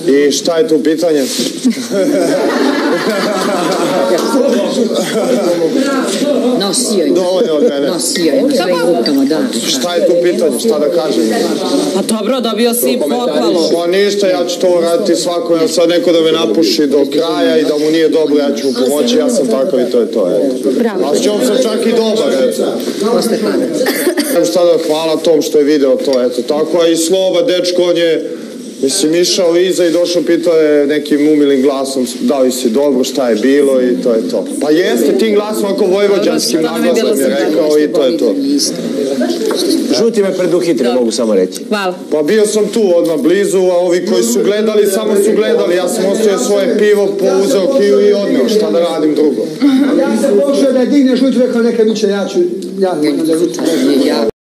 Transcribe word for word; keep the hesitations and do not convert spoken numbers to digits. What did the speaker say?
I šta je tu pitanje? Nosio je. Dovoljno od mene. Nosio je na svojim rukama, da. Šta je tu pitanje? Šta da kažem? Pa dobro, dobio si pohvalu. Pa ništa, ja ću to uraditi svako, ja sad neko da me napuši do kraja i da mu nije dobro, ja ću mu pomoći, ja sam takav i to je to, eto. A s čom sam čak i dobar, eto. Posle pada. Šta da hvala tom što je video to, eto. Tako, a i Sloba, dečko, on je, mislim, išao iza i došao, pitao je nekim umilim glasom, da li si dobro, šta je bilo i to je to. Pa jeste, tim glasom, ako vojvođanskim naglasom je rekao i to je to. Žuti me preduhitri, mogu samo reći. Hvala. Pa bio sam tu odmah blizu, a ovi koji su gledali, samo su gledali. Ja sam ostavio svoje pivo, pouzeo kiju i odneo. Šta da radim drugo? Ja sam pošao da je digne žuti, rekao neka mi će, ja ću, ja, da žuti.